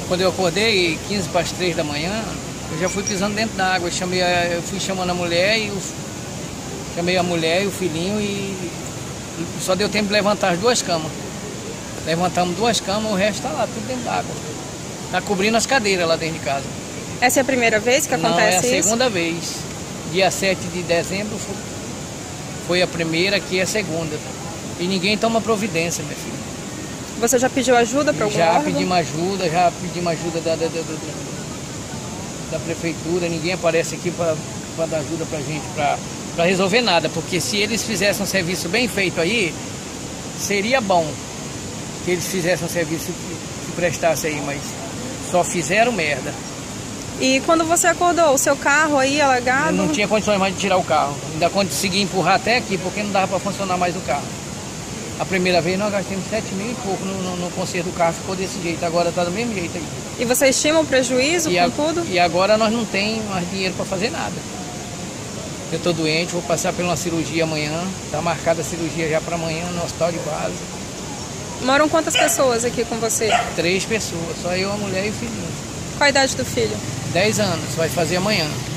Quando eu acordei, 15 para as 3 da manhã, eu já fui pisando dentro da água. Eu fui chamando a mulher chamei a mulher e o filhinho e só deu tempo de levantar as 2 camas. Levantamos 2 camas, o resto está lá, tudo dentro da água. Está cobrindo as cadeiras lá dentro de casa. Essa é a primeira vez que acontece isso? Não, é a segunda vez. Dia 7 de dezembro foi a primeira, aqui é a segunda. E ninguém toma providência, minha filha. Você já pediu ajuda para algum órgão? Já pedimos ajuda da prefeitura. Ninguém aparece aqui para dar ajuda para a gente, para resolver nada. Porque se eles fizessem um serviço bem feito aí, seria bom que eles fizessem um serviço que prestasse aí, mas só fizeram merda. E quando você acordou, o seu carro aí alagado? Eu não tinha condições mais de tirar o carro. Ainda consegui empurrar até aqui, porque não dava para funcionar mais o carro. A primeira vez nós gastamos 7 mil e pouco no conserto do carro, ficou desse jeito. Agora está do mesmo jeito aí. E você estima o prejuízo com tudo? E agora nós não temos mais dinheiro para fazer nada. Eu estou doente, vou passar por uma cirurgia amanhã. Está marcada a cirurgia já para amanhã no hospital de base. Moram quantas pessoas aqui com você? 3 pessoas, só eu, a mulher e o filhinho. Qual a idade do filho? 10 anos, vai fazer amanhã.